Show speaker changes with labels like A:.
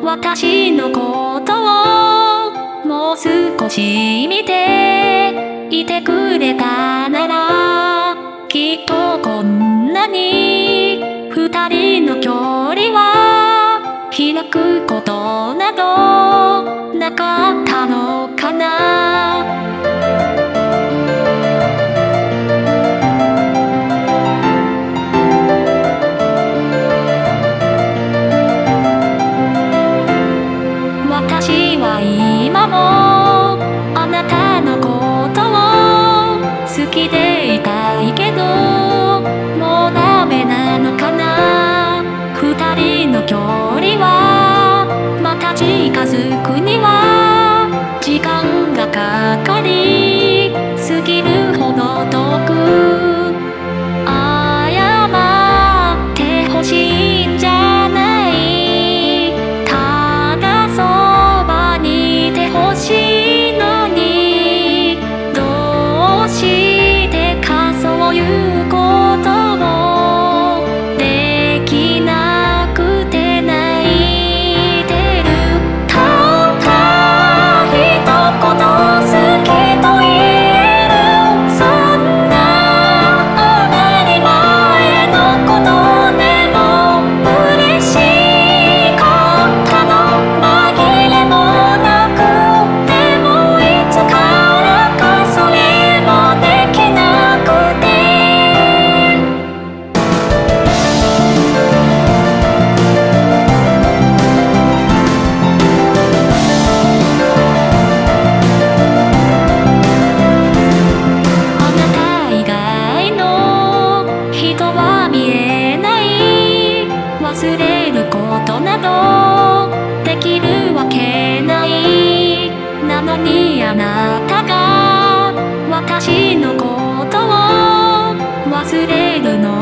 A: 私のことをもう少し見ていてくれたなら、きっとこんなに二人の距離は開くことなどなかったのかな。私は今もあなたのことを好きでいたいけど、もうダメなのかな。二人の距離はまた近づくには時間がかかりすぎるほど遠く、謝ってほしいんじゃない、ただそばにいてほしいのに、どうしてかそういうこともできなくて泣いてる。たった一言好きと言える、そんな当たり前のことでも嬉しかったの。紛れもなく、でもいつからかそれもできなくて。あなた以外の人は見えない、忘れることなどできるわけない。なのにあなたが私のことを忘れるの